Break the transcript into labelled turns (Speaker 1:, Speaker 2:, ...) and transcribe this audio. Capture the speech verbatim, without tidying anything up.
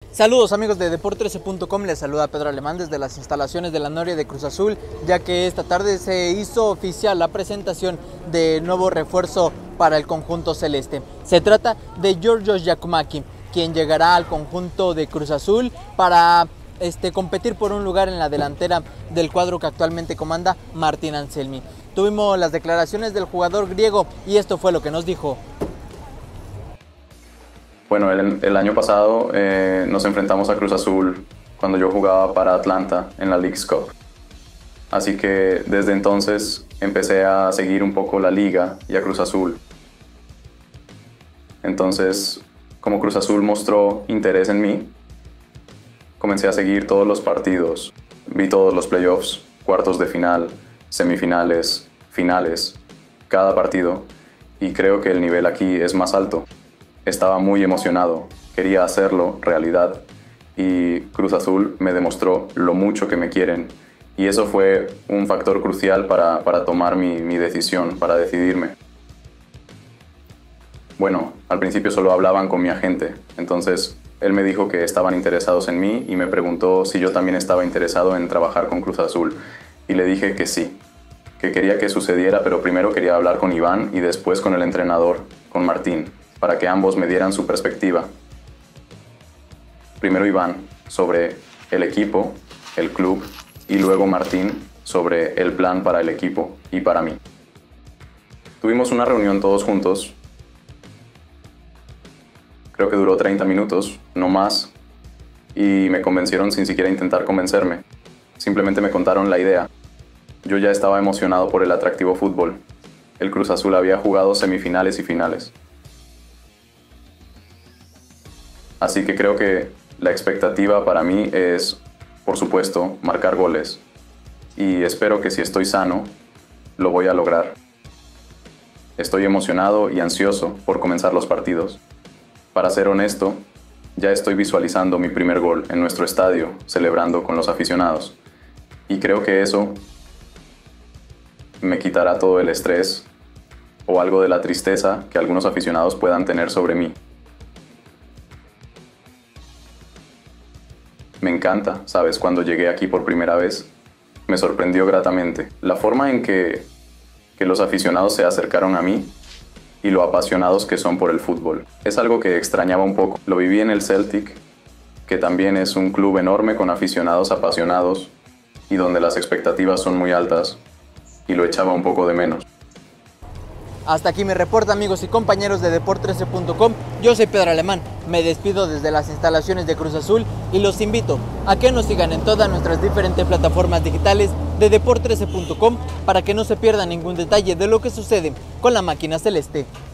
Speaker 1: Saludos amigos de Deport trece punto com, les saluda Pedro Alemán desde las instalaciones de la Noria de Cruz Azul, ya que esta tarde se hizo oficial la presentación de nuevo refuerzo para el conjunto celeste. Se trata de Giorgos Giacomakis, quien llegará al conjunto de Cruz Azul para este, competir por un lugar en la delantera del cuadro que actualmente comanda Martín Anselmi. Tuvimos las declaraciones del jugador griego y esto fue lo que nos dijo.
Speaker 2: Bueno, el, el año pasado eh, nos enfrentamos a Cruz Azul cuando yo jugaba para Atlanta en la Leagues Cup. Así que desde entonces empecé a seguir un poco la liga y a Cruz Azul. Entonces, como Cruz Azul mostró interés en mí, comencé a seguir todos los partidos. Vi todos los playoffs, cuartos de final, semifinales, finales, cada partido. Y creo que el nivel aquí es más alto. Estaba muy emocionado, quería hacerlo realidad y Cruz Azul me demostró lo mucho que me quieren y eso fue un factor crucial para, para tomar mi, mi decisión, para decidirme. Bueno, al principio solo hablaban con mi agente, entonces él me dijo que estaban interesados en mí y me preguntó si yo también estaba interesado en trabajar con Cruz Azul y le dije que sí, que quería que sucediera, pero primero quería hablar con Iván y después con el entrenador, con Martín, para que ambos me dieran su perspectiva. Primero Iván sobre el equipo, el club, y luego Martín sobre el plan para el equipo y para mí. Tuvimos una reunión todos juntos, creo que duró treinta minutos, no más, y me convencieron sin siquiera intentar convencerme. Simplemente me contaron la idea. Yo ya estaba emocionado por el atractivo fútbol. El Cruz Azul había jugado semifinales y finales. Así que creo que la expectativa para mí es, por supuesto, marcar goles. Y espero que si estoy sano, lo voy a lograr. Estoy emocionado y ansioso por comenzar los partidos. Para ser honesto, ya estoy visualizando mi primer gol en nuestro estadio, celebrando con los aficionados. Y creo que eso me quitará todo el estrés o algo de la tristeza que algunos aficionados puedan tener sobre mí. Me encanta, ¿sabes? Cuando llegué aquí por primera vez, me sorprendió gratamente la forma en que, que los aficionados se acercaron a mí y lo apasionados que son por el fútbol. Es algo que extrañaba un poco. Lo viví en el Celtic, que también es un club enorme con aficionados apasionados y donde las expectativas son muy altas, y lo echaba un poco de menos.
Speaker 1: Hasta aquí mi reporte, amigos y compañeros de Deport trece punto com. Yo soy Pedro Alemán, me despido desde las instalaciones de Cruz Azul y los invito a que nos sigan en todas nuestras diferentes plataformas digitales de Deport trece punto com para que no se pierdan ningún detalle de lo que sucede con la máquina celeste.